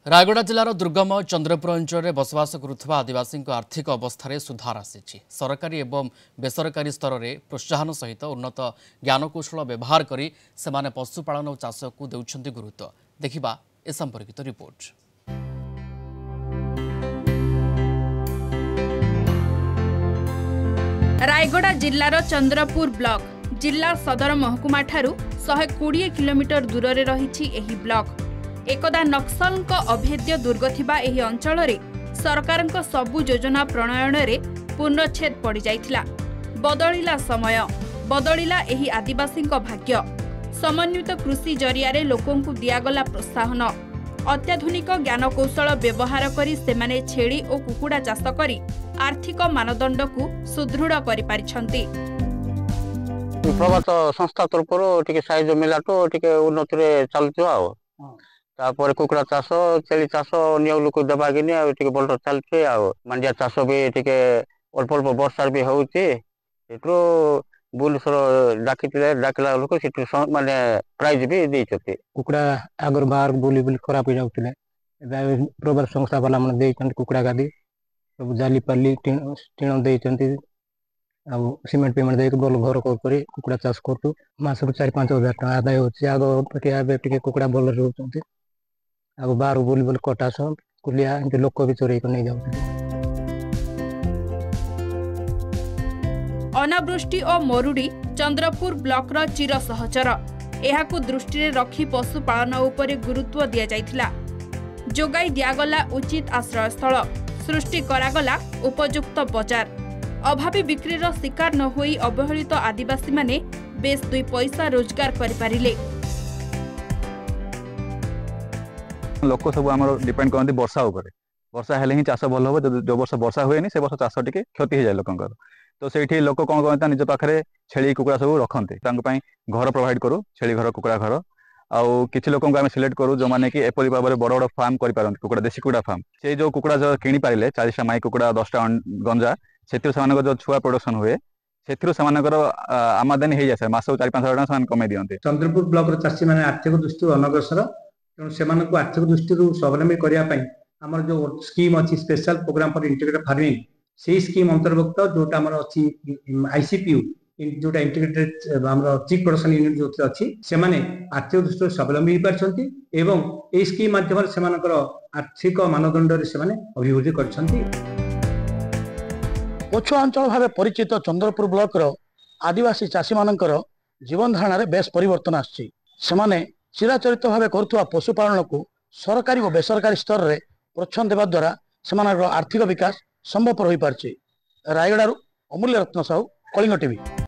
रायगड़ा जिलार दुर्गम चंद्रपुर अंचल बसवास करुवा आदिवासी आर्थिक अवस्था सुधार आसी सरकारी एवं बेसरकारी स्तर में प्रोत्साहन सहित उन्नत ज्ञानकौशल व्यवहार कर पशुपालन और चाष को देउछन्ति गुरुत्व देखिबा ए संपर्कित रिपोर्ट। रायगड़ा जिलार चंद्रपुर ब्लॉक जिला सदर महकुमा ठारू 120 किलोमीटर दूर में रही एही ब्लॉक एकदा नक्सल अभेद्य दुर्ग थिबा एही अंचल रे सरकार सबु योजना प्रणयन रे पूर्णछेद पड़ जाइथिला। बदलिला समय बदलिला एही आदिवासी भाग्य समन्वित कृषि जरिया लोकों को दियागला प्रोत्साहन अत्याधुनिक ज्ञानकौशल व्यवहार करी सेमाने छेड़ी और कुकुड़ा चाष करी आर्थिक मानदंड को सुदृढ़ करि पारिछंती। प्रभात संस्था तरफ साइज मिला तो उन्नति चलुआ तापर कुकुड़ा चाष छेली चाष अन्य लोक देवा कि भल चलছে मांडिया चाष भी अल्प अल्प वर्षा भी होती बुलेश्वर डाकिला लोक माने प्राइज भी देते कुकुड़ा आगर बाहर बुली बुली खराब हो जाते प्रभात संस्था वाला मैंने कुकुड़ा गादी सब जाली पाली टीण देती सीमेंट पेमेंट देख भल घर कर कुकुड़ा चाष करूँ मासक 4-5 हजार टाँग आदाय होगा कुकुड़ा भल रोच बाहर बुली बुली कटास कुलिया लोक भी चोरी नहीं जाते। अनावृष्टि और मरुड़ी चंद्रपुर ब्लॉक चिर सहचर एहाकु दृष्टि रखी पशुपालन उपरे गुरुत्व दिया जाइथिला। जोगाई दियागला उचित आश्रय स्थल सृष्टि करागला उपयुक्त बजार अभावी बिक्रीर शिकार न होई अवहेलित आदिवासी माने बेस 2 पैसा रोजगार करि पारिले। लोक सब आम डिपेंड करते वर्षा उपर वर्षा हेले ही चाष भल हम जो वर्ष वर्षा हुए से वर्ष चाष टी क्षति हो जाए लोकंर तो से लोक कौन करते निज पाखे छेली कुकुड़ा सब रखते घर प्रोवाइड करूँ छेली घर कुकुड़ा घर आउ कि लोक सिलेक्ट करूँ जो मैंने कि एपरी भाव में बड़ बड़ फार्म कर कुकुड़ा देशी कुकुड़ा फार्म से जो कुकुड़ा जो किणी पारे 40टा माई कुकुड़ा 10टा गंजा से जो छुआ प्रोडक्शन हुए से आमदानी हो जाए मास 4-5 हजार टाँग कमे दिखते। चंद्रपुर ब्लॉक चाषी मैंने आर्थिक दृष्टि अनग्रसर तेणु से आर्थिक दृष्टि स्वावलम्बी करने आमर जो स्कीम अच्छी special program for integrated farming से स्कीम अंतर्भुक्त जोटा आमर अच्छी आईसीपीयू जोटा इंटीग्रेटेड आमर चिक प्रोडक्शन यूनिट जो अच्छी से आर्थिक दृष्टि स्वावलम्बी पार्टी एवं ए स्कीम माध्यम से आर्थिक मानदंड से अभिवृद्धि करछंती। पछुआ अंचल भाव परिचित चंद्रपुर ब्लॉक आदिवासी चाषी मानकर जीवन धारण बेस परिवर्तन आछि। चिराचरित भाव करुवा पशुपालन को सरकारी और बेसरकारी स्तर में प्रोत्साहन देवा द्वारा से आर्थिक विकास संभवपर हो पार्छ। रायगड़ारू अमूल्य रत्न साहू, कलिंग टीवी।